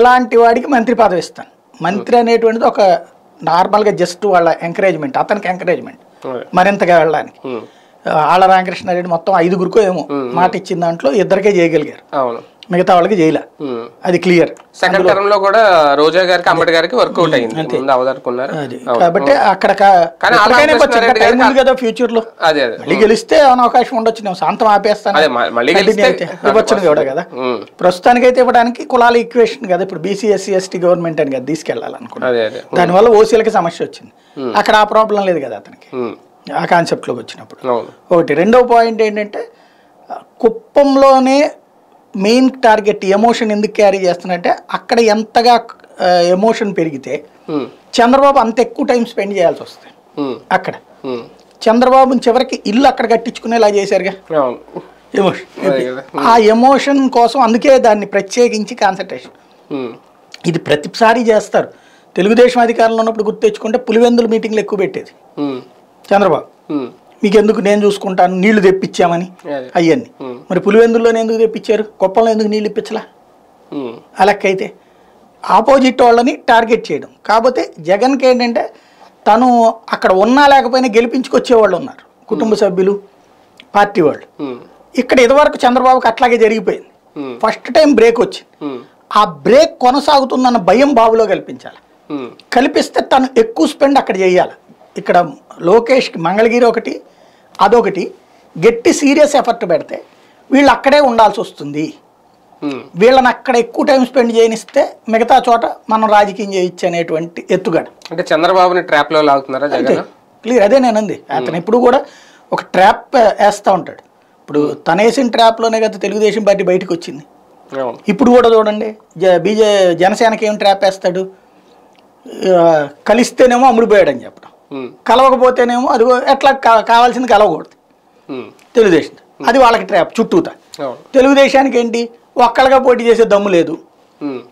ఇలాంటి వాడికి మంత్రి పదవి ఇస్తాను. మంత్రి అనేటువంటిది ఒక నార్మల్గా జస్ట్ వాళ్ళ ఎంకరేజ్మెంట్, అతనికి ఎంకరేజ్మెంట్ మరింతగా వెళ్ళడానికి. ఆళ్ళ రామకృష్ణారెడ్డి మొత్తం 5గురికో ఏమో మాట ఇచ్చిన దాంట్లో 2కే చేయగలిగారు, మిగతా వాళ్ళకి చేయలే. అది క్లియర్. సెకండ్ టర్మ్ లో కూడా రోజా గారికి అంబటి గారికి వర్కౌట్ అయింది కాబట్టి అక్కడ కదా ఫ్యూచర్ లో మళ్ళీ గెలిస్తే ఏమైనా అవకాశం ఉండొచ్చు. శాంతం ఆపేస్తాను ఇవ్వచ్చును కూడా కదా. ప్రస్తుతానికైతే ఇవ్వడానికి కులాల ఈక్వేషన్ కదా, ఇప్పుడు బీసీ ఎస్సీ ఎస్టీ గవర్నమెంట్ అని కదా తీసుకెళ్లాలనుకున్నాను. దానివల్ల ఓసీలకి సమస్య వచ్చింది. అక్కడ ఆ ప్రాబ్లం లేదు కదా అతనికి ఆ కాన్సెప్ట్లోకి వచ్చినప్పుడు. ఒకటి. రెండవ పాయింట్ ఏంటంటే కుప్పంలోనే మెయిన్ టార్గెట్ ఎమోషన్ ఎందుకు క్యారీ చేస్తున్నట్టే, అక్కడ ఎంతగా ఎమోషన్ పెరిగితే చంద్రబాబు అంత ఎక్కువ టైం స్పెండ్ చేయాల్సి వస్తుంది అక్కడ. చంద్రబాబుని చివరికి ఇల్లు అక్కడ కట్టించుకునేలా చేశారుగా ఎమోషన్. ఆ ఎమోషన్ కోసం అందుకే దాన్ని ప్రత్యేకించి కాన్సన్ట్రేషన్. ఇది ప్రతిసారి చేస్తారు. తెలుగుదేశం అధికారంలో ఉన్నప్పుడు గుర్తు తెచ్చుకుంటే పులివెందుల మీటింగ్లు ఎక్కువ పెట్టేది చంద్రబాబు. మీకు ఎందుకు, నేను చూసుకుంటాను, నీళ్లు తెప్పించామని అవన్నీ. మరి పులివెందుల్లోనే ఎందుకు తెప్పించారు, కుప్పంలో ఎందుకు నీళ్ళు ఇప్పించలా? అలాగైతే ఆపోజిట్ వాళ్ళని టార్గెట్ చేయడం. కాకపోతే జగన్కి ఏంటంటే తను అక్కడ ఉన్నా లేకపోయినా గెలిపించుకొచ్చేవాళ్ళు ఉన్నారు, కుటుంబ సభ్యులు, పార్టీ వాళ్ళు. ఇక్కడ ఇదివరకు చంద్రబాబుకి అట్లాగే జరిగిపోయింది. ఫస్ట్ టైం బ్రేక్ వచ్చింది. ఆ బ్రేక్ కొనసాగుతుందన్న భయం బాబులో కల్పించాలి. కల్పిస్తే తను ఎక్కువ స్పెండ్ అక్కడ చేయాలి. ఇక్కడ లోకేష్కి మంగళగిరి ఒకటి, అదొకటి గట్టి సీరియస్ ఎఫర్ట్ పెడితే వీళ్ళు అక్కడే ఉండాల్సి వస్తుంది. వీళ్ళని అక్కడ ఎక్కువ టైం స్పెండ్ చేయనిస్తే మిగతా చోట మనం రాజకీయం చేయొచ్చు అనేటువంటి ఎత్తుగడ. అంటే చంద్రబాబుని ట్రాప్ లో లాగుతున్నారా జగన్? క్లియర్. అదే నేనంది. అతను ఎప్పుడు కూడా ఒక ట్రాప్ వేస్తూ ఉంటాడు. ఇప్పుడు తన వేసిన ట్రాప్లోనే కదా తెలుగుదేశం పార్టీ బయటకు వచ్చింది. ఇప్పుడు కూడా చూడండి జనసేనకి ఏం ట్రాప్ వేస్తాడు, కలిస్తేనేమో అమ్ముడిపోయాడని చెప్పడం, కలవకపోతేనేమో అది ఎట్లా కావాల్సింది కలవకూడదు తెలుగుదేశం. అది వాళ్ళకి ట్రాప్ చుట్టూతా. తెలుగుదేశానికి ఏంటి, ఒక్కళ్ళగా పోటీ చేసే దమ్ము లేదు,